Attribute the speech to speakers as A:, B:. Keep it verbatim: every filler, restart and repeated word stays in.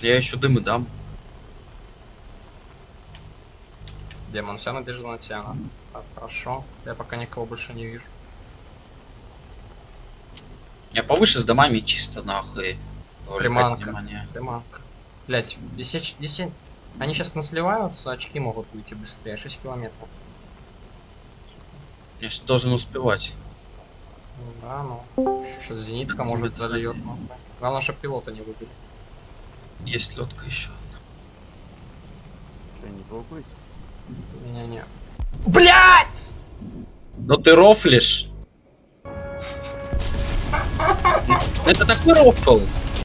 A: Я еще дымы дам.
B: Демон, вся надежда на тебя. Так, хорошо. Я пока никого больше не вижу.
A: Я повыше с домами чисто нахуй.
B: Приманка. Приманка. Блять, если, если они сейчас насливаются, очки могут выйти быстрее. шесть километров.
A: Я же должен успевать.
B: Да, ну. Сейчас зенитка может зальет. Главное, чтобы пилота не выбили.
A: Есть лодка еще.
C: Что, не пробуй?
B: Не-не-не. Блять!
A: Но ты рофлишь. Это такой рофл.